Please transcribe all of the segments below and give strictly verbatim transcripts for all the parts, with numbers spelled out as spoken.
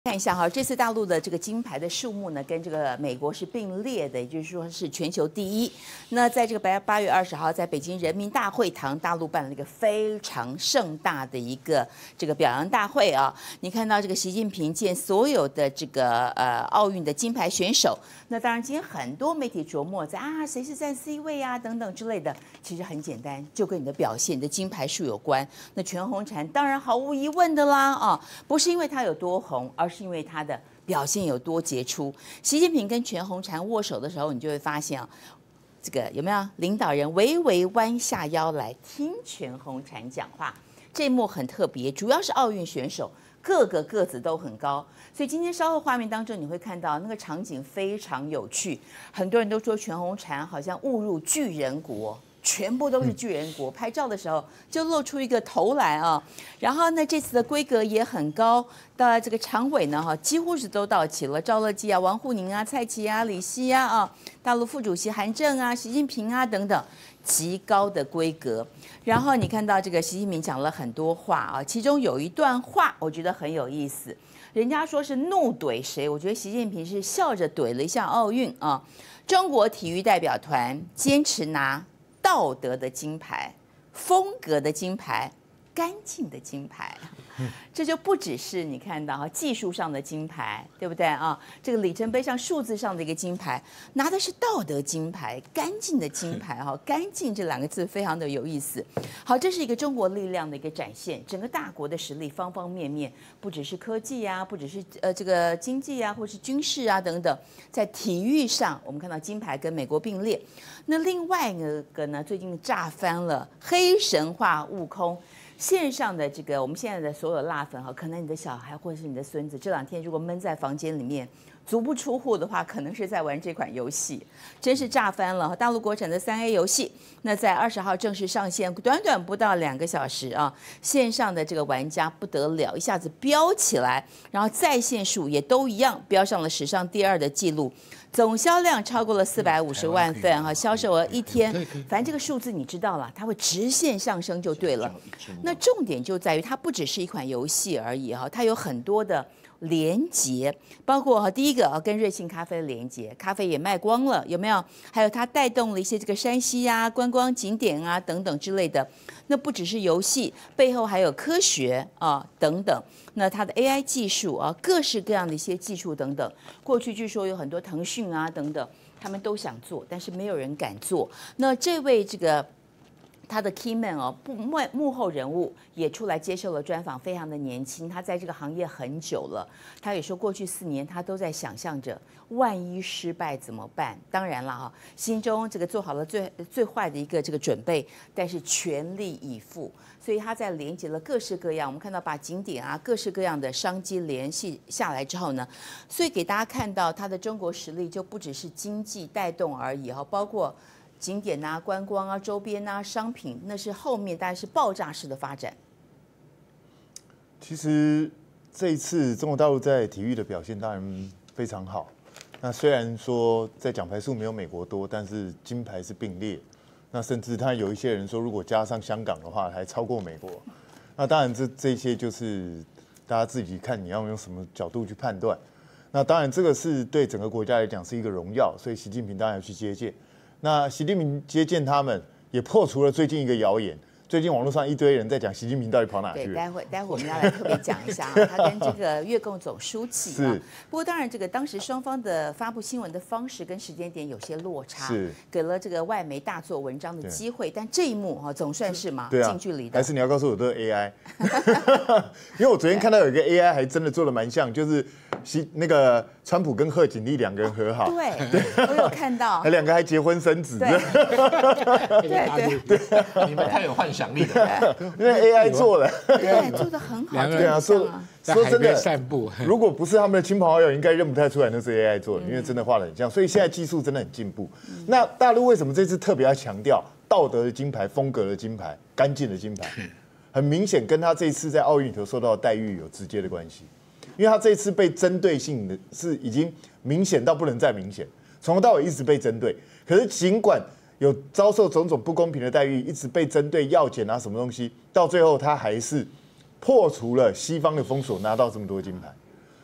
看一下哈，这次大陆的这个金牌的数目呢，跟这个美国是并列的，也就是说是全球第一。那在这个八八月二十号，在北京人民大会堂，大陆办了一个非常盛大的一个这个表扬大会啊。你看到这个习近平见所有的这个呃奥运的金牌选手。那当然，今天很多媒体琢磨在啊，谁是占 C 位啊等等之类的，其实很简单，就跟你的表现、你的金牌数有关。那全红婵当然毫无疑问的啦啊，不是因为她有多红，而是因为他的表现有多杰出。习近平跟全红婵握手的时候，你就会发现啊，这个有没有领导人微微弯下腰来听全红婵讲话？这一幕很特别，主要是奥运选手个个个子都很高，所以今天稍后画面当中你会看到那个场景非常有趣。很多人都说全红婵好像误入巨人国。全部都是巨人国，拍照的时候就露出一个头来啊。然后呢，这次的规格也很高，到了这个常委呢，哈，几乎是都到齐了，赵乐际啊、王沪宁啊、蔡奇啊、李希啊啊，大陆副主席韩正啊、习近平啊等等，极高的规格。然后你看到这个习近平讲了很多话啊，其中有一段话我觉得很有意思，人家说是怒怼谁，我觉得习近平是笑着怼了一下奥运啊。中国体育代表团坚持拿道德的金牌、风格的金牌、干净的金牌，这就不只是你看到哈技术上的金牌，对不对啊？这个里程碑上数字上的一个金牌，拿的是道德金牌、干净的金牌哈。干净这两个字非常的有意思。好，这是一个中国力量的一个展现，整个大国的实力方方面面，不只是科技啊，不只是呃这个经济啊，或是军事啊等等，在体育上我们看到金牌跟美国并列。那另外一个呢，最近炸翻了黑神话悟空。线上的这个，我们现在的所有辣粉哈，可能你的小孩或者是你的孙子，这两天如果闷在房间里面，足不出户的话，可能是在玩这款游戏，真是炸翻了。大陆国产的三 A 游戏，那在二十号正式上线，短短不到两个小时啊，线上的这个玩家不得了，一下子飙起来，然后在线数也都一样，飙上了史上第二的纪录。总销量超过了四百五十万份哈，销售额一天，反正这个数字你知道了，它会直线上升就对了。那重点就在于它不只是一款游戏而已哈，它有很多的连结，包括哈第一个啊跟瑞幸咖啡的连结，咖啡也卖光了，有没有？还有它带动了一些这个山西啊观光景点啊等等之类的。那不只是游戏，背后还有科学啊等等。那它的 A I 技术啊，各式各样的一些技术等等，过去据说有很多腾讯啊等等，他们都想做，但是没有人敢做。那这位这个他的 key man 哦，幕幕后人物也出来接受了专访，非常的年轻，他在这个行业很久了。他也说，过去四年他都在想象着，万一失败怎么办？当然了哈，心中这个做好了最最坏的一个这个准备，但是全力以赴。所以他在连接了各式各样，我们看到把景点啊各式各样的商机联系下来之后呢，所以给大家看到他的中国实力就不只是经济带动而已哈，包括景点啊、观光啊、周边啊、商品，那是后面大概是爆炸式的发展。 其实这一次中国大陆在体育的表现当然非常好。那虽然说在奖牌数没有美国多，但是金牌是并列。那甚至他有一些人说，如果加上香港的话，还超过美国。那当然这这些就是大家自己看你要用什么角度去判断。那当然这个是对整个国家来讲是一个荣耀，所以习近平当然要去接见。那习近平接见他们，也破除了最近一个谣言。最近网络上一堆人在讲习近平到底跑哪去了？ 对，待会待会我们要来特别讲一下啊，他跟这个越共总书记啊。不过当然，这个当时双方的发布新闻的方式跟时间点有些落差，是给了这个外媒大做文章的机会。但这一幕哈，总算是嘛，近、啊、距离的。 还是你要告诉我都是 A I？ 因为我昨天看到有一个 A I 还真的做的蛮像，就是那个川普跟贺锦丽两个人和好。 对，对我有看到。 两个还结婚生子。 对对对对，你们太有幻想。奖励的， 因为 A I 做了， 对，做的很好。 对啊，说说真的， 散步。如果不是他们的亲朋好友，应该认不太出来那是 A I 做的，因为真的画得很像。所以现在技术真的很进步。那大陆为什么这次特别要强调道德的金牌、风格的金牌、干净的金牌？很明显跟他这一次在奥运里头受到的待遇有直接的关系，因为他这一次被针对性的是已经明显到不能再明显，从头到尾一直被针对。可是尽管有遭受种种不公平的待遇，一直被针对药检啊什么东西，到最后他还是破除了西方的封锁，拿到这么多金牌。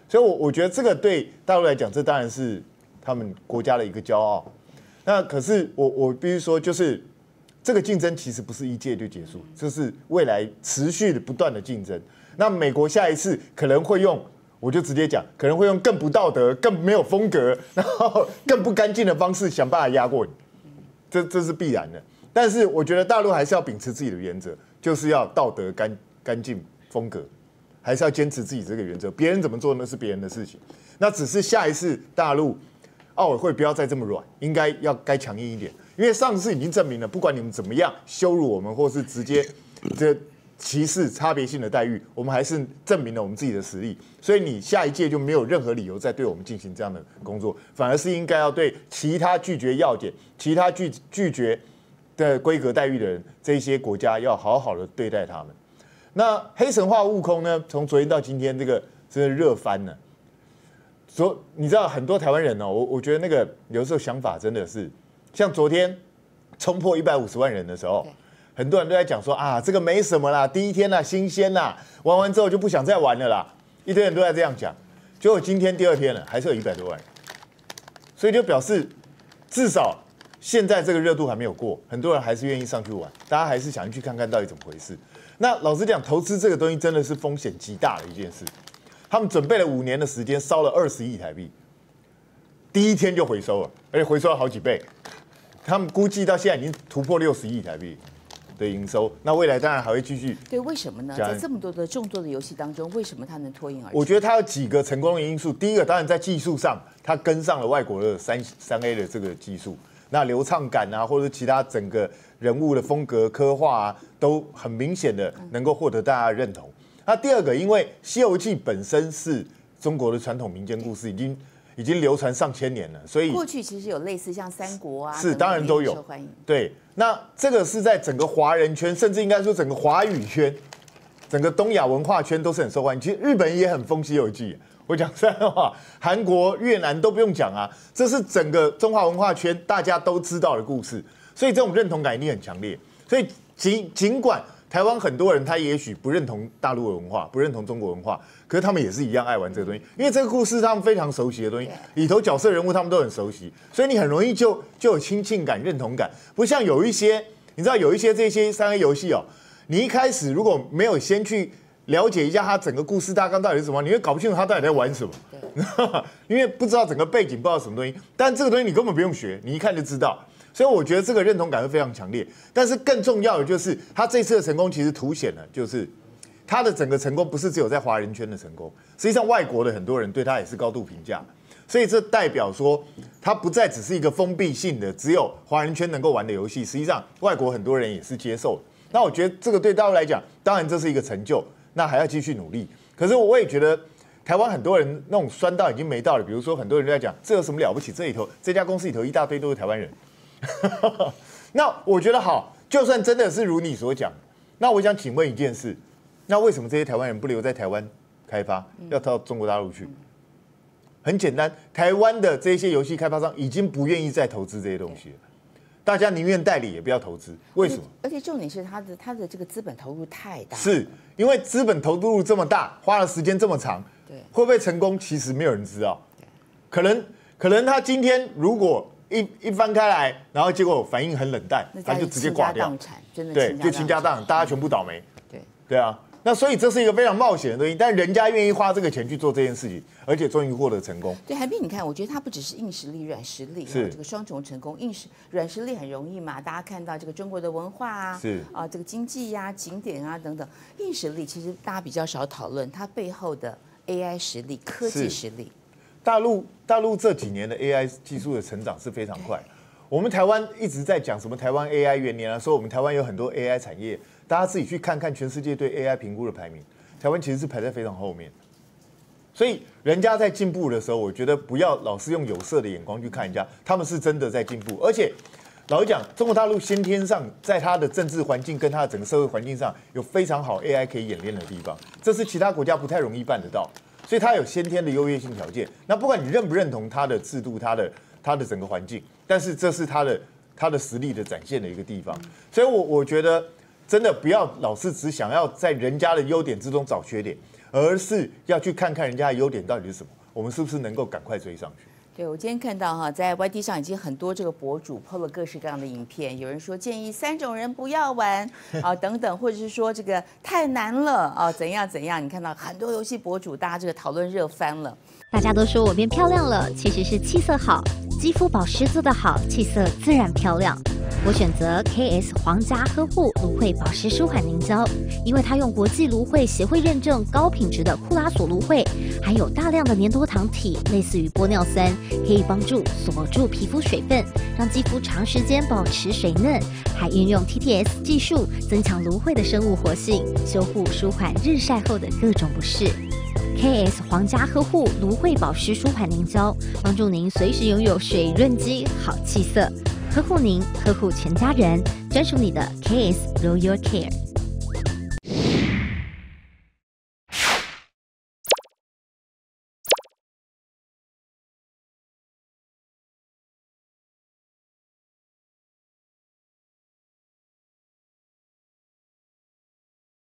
所以我，我我觉得这个对大陆来讲，这当然是他们国家的一个骄傲。那可是我我必须说，就是这个竞争其实不是一届就结束，这是未来持续的不断的竞争。那美国下一次可能会用，我就直接讲，可能会用更不道德、更没有风格，然后更不干净的方式想办法压过你，这这是必然的。但是我觉得大陆还是要秉持自己的原则，就是要道德干干净风格，还是要坚持自己这个原则。别人怎么做那是别人的事情，那只是下一次大陆奥委会不要再这么软，应该要该强硬一点。因为上次已经证明了，不管你们怎么样羞辱我们，或是直接这歧视差别性的待遇，我们还是证明了我们自己的实力。所以你下一届就没有任何理由再对我们进行这样的工作，反而是应该要对其他拒绝要件、其他拒拒绝的规格待遇的人，这一些国家要好好的对待他们。那黑神话悟空呢？从昨天到今天，这个真的热翻了。昨你知道很多台湾人哦，我我觉得那个有时候想法真的是，像昨天冲破一百五十万人的时候，很多人都在讲说啊，这个没什么啦，第一天啦，新鲜啦，玩完之后就不想再玩了啦，一堆人都在这样讲。结果今天第二天了，还是有一百多万人，所以就表示至少现在这个热度还没有过，很多人还是愿意上去玩，大家还是想去看看到底怎么回事。那老实讲，投资这个东西真的是风险极大的一件事。他们准备了五年的时间，烧了二十亿台币，第一天就回收了，而且回收了好几倍。他们估计到现在已经突破六十亿台币的营收，那未来当然还会继续。 对，为什么呢？在这么多的众多的游戏当中，为什么它能脱颖而出？ 我觉得它有几个成功的因素。第一个，当然在技术上，它跟上了外国的三三 A 的这个技术，那流畅感啊，或者其他整个人物的风格刻画啊，都很明显的能够获得大家的认同。那第二个，因为《西游记》本身是中国的传统民间故事，已经已经流传上千年了，所以过去其实有类似像三国啊， 是当然都有受欢迎。 对，那这个是在整个华人圈，甚至应该说整个华语圈、整个东亚文化圈都是很受欢迎。其实日本也很疯《西游记》，我讲实在话，韩国、越南都不用讲啊，这是整个中华文化圈大家都知道的故事，所以这种认同感一定很强烈。所以尽尽管台湾很多人他也许不认同大陆的文化，不认同中国文化，可是他们也是一样爱玩这个东西，因为这个故事他们非常熟悉的东西，里头角色人物他们都很熟悉，所以你很容易就就有亲近感、认同感。不像有一些，你知道有一些这些三 A 游戏哦，你一开始如果没有先去了解一下它整个故事大纲到底是什么，你会搞不清楚他到底在玩什么，因为不知道整个背景，不知道什么东西。但这个东西你根本不用学，你一看就知道。所以我觉得这个认同感会非常强烈，但是更重要的就是他这次的成功其实凸显了，就是他的整个成功不是只有在华人圈的成功，实际上外国的很多人对他也是高度评价，所以这代表说他不再只是一个封闭性的只有华人圈能够玩的游戏，实际上外国很多人也是接受的。那我觉得这个对大陆来讲，当然这是一个成就，那还要继续努力。可是我也觉得台湾很多人那种酸到已经没道理，比如说很多人都在讲这有什么了不起，这里头这家公司里头一大堆都是台湾人。那我觉得好，就算真的是如你所讲，那我想请问一件事，那为什么这些台湾人不留在台湾开发，要到中国大陆去？很简单，台湾的这些游戏开发商已经不愿意再投资这些东西了，大家宁愿代理也不要投资，为什么？ 而且重点是他的他的这个资本投入太大， 是因为资本投入这么大，花了时间这么长， 对， 会不会成功？其实没有人知道，可能可能他今天如果一一翻开来，然后结果反应很冷淡，他就直接挂掉， 真的对，就倾家荡产，大家全部倒霉。 对对啊，那所以这是一个非常冒险的东西，但人家愿意花这个钱去做这件事情，而且终于获得成功。 对，韩冰，你看，我觉得它不只是硬实力、软实力， 是这个双重成功。硬实软实力很容易嘛，大家看到这个中国的文化啊， 是啊，这个经济呀、啊、景点啊等等。硬实力其实大家比较少讨论，它背后的 A I 实力、科技实力。 大陆大陆这几年的 A I 技术的成长是非常快。我们台湾一直在讲什么台湾 A I 元年啊，说我们台湾有很多 A I 产业，大家自己去看看全世界对 A I 评估的排名，台湾其实是排在非常后面。所以人家在进步的时候，我觉得不要老是用有色的眼光去看人家，他们是真的在进步。而且老实讲，中国大陆先天上在它的政治环境跟它的整个社会环境上有非常好 A I 可以演练的地方，这是其他国家不太容易办得到。所以它有先天的优越性条件。那不管你认不认同它的制度、它的它的整个环境，但是这是它的它的实力的展现的一个地方。所以我我觉得真的不要老是只想要在人家的优点之中找缺点， 而是要去看看人家的优点到底是什么，我们是不是能够赶快追上去。 对，我今天看到哈，在 Y T 上已经很多这个博主 P O 了各式各样的影片，有人说建议三种人不要玩啊等等，或者是说这个太难了啊怎样怎样，你看到很多游戏博主大家这个讨论热翻了。 大家都说我变漂亮了，其实是气色好，肌肤保湿做得好，气色自然漂亮。我选择 K S 皇家呵护芦荟保湿舒缓凝胶，因为它用国际芦荟协会认证高品质的库拉索芦荟，含有大量的粘多糖体，类似于玻尿酸，可以帮助锁住皮肤水分，让肌肤长时间保持水嫩，还运用 T T S 技术增强芦荟的生物活性，修护舒缓日晒后的各种不适。K S 皇家呵护芦荟保湿舒缓凝胶，帮助您随时拥有水润肌、好气色，呵护您，呵护全家人，专属你的 K S Royal Care。